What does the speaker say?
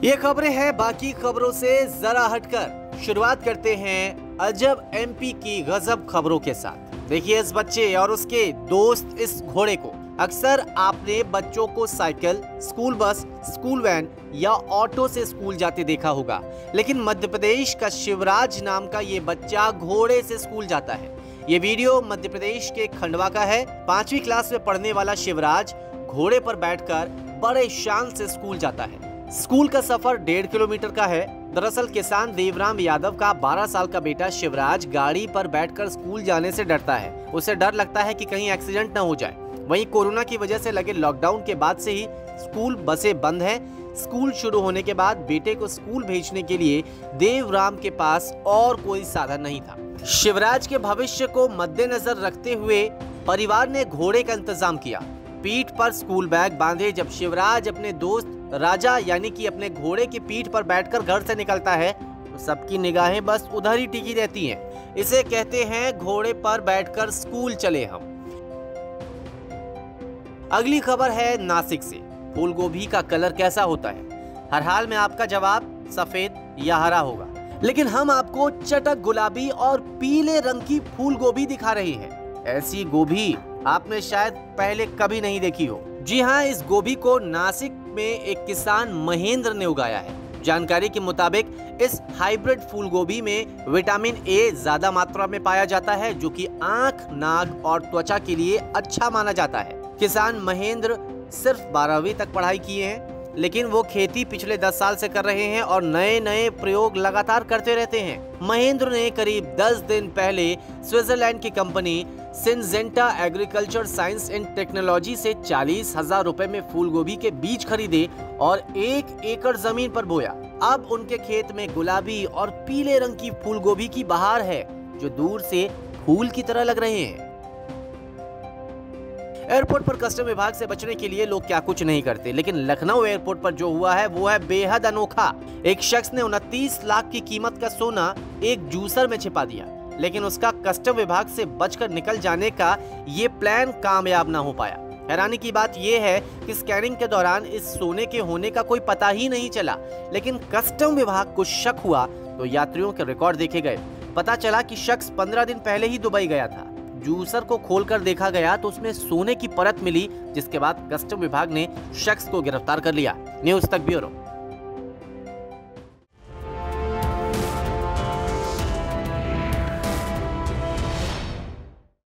ये खबरें हैं बाकी खबरों से जरा हटकर। शुरुआत करते हैं अजब एमपी की गजब खबरों के साथ। देखिए इस बच्चे और उसके दोस्त इस घोड़े को। अक्सर आपने बच्चों को cycle, school bus, school van या ऑटो से स्कूल जाते देखा होगा, लेकिन मध्य प्रदेश का शिवराज नाम का ये बच्चा घोड़े से स्कूल जाता है। ये वीडियो मध्य प्रदेश के खंडवा का है। 5वीं क्लास में पढ़ने वाला शिवराज घोड़े पर बैठकर बड़े शान से स्कूल जाता है। स्कूल का सफर 1.5 किलोमीटर का है। दरअसल किसान देवराम यादव का 12 साल का बेटा शिवराज गाड़ी पर बैठकर स्कूल जाने से डरता है। उसे डर लगता है कि कहीं एक्सीडेंट न हो जाए। वहीं कोरोना की वजह से लगे लॉकडाउन के बाद से ही स्कूल बसें बंद हैं। स्कूल शुरू होने के बाद बेटे को स्कूल भेजने के लिए देवराम के पास और कोई साधन नहीं था। शिवराज के भविष्य को मद्देनजर रखते हुए परिवार ने घोड़े का इंतजाम किया। पीठ पर स्कूल बैग बांधे जब शिवराज अपने दोस्त राजा यानी कि अपने घोड़े की पीठ पर बैठकर घर से निकलता है तो सबकी निगाहें बस उधर ही टिकी रहती हैं। इसे कहते हैं घोड़े पर बैठकर स्कूल चले हम। अगली खबर है नासिक से। फूल गोभी का कलर कैसा होता है? हर हाल में आपका जवाब सफेद या हरा होगा, लेकिन हम आपको चटक गुलाबी और पीले रंग की फूल गोभी दिखा रहे हैं। ऐसी गोभी आपने शायद पहले कभी नहीं देखी हो। जी हाँ, इस गोभी को नासिक में एक किसान महेंद्र ने उगाया है। जानकारी के मुताबिक इस हाइब्रिड फूल गोभी में विटामिन ए ज्यादा मात्रा में पाया जाता है, जो कि आंख, नाक और त्वचा के लिए अच्छा माना जाता है। किसान महेंद्र सिर्फ 12वीं तक पढ़ाई किए हैं, लेकिन वो खेती पिछले 10 साल से कर रहे हैं और नए नए प्रयोग लगातार करते रहते हैं। महेंद्र ने करीब 10 दिन पहले स्विट्जरलैंड की company Syngenta agriculture science and technology से 40,000 रुपए में फूल गोभी के बीज खरीदे और 1 एकड़ जमीन पर बोया। अब उनके खेत में गुलाबी और पीले रंग की फूल गोभी की बहार है, जो दूर से फूल की तरह लग रहे हैं। एयरपोर्ट पर कस्टम विभाग से बचने के लिए लोग क्या कुछ नहीं करते, लेकिन लखनऊ एयरपोर्ट पर जो हुआ है वो है बेहद अनोखा। एक शख्स ने 29 लाख की कीमत का सोना एक जूसर में छिपा दिया, लेकिन उसका कस्टम विभाग से बचकर निकल जाने का ये प्लान कामयाब ना हो पाया। हैरानी की बात यह है कि स्कैनिंग के दौरान इस सोने के होने का कोई पता ही नहीं चला, लेकिन कस्टम विभाग को शक हुआ तो यात्रियों के रिकॉर्ड देखे गए। पता चला कि शख्स 15 दिन पहले ही दुबई गया था। जूसर को खोलकर देखा गया तो उसमें सोने की परत मिली, जिसके बाद कस्टम विभाग ने शख्स को गिरफ्तार कर लिया। न्यूज़ तक ब्यूरो।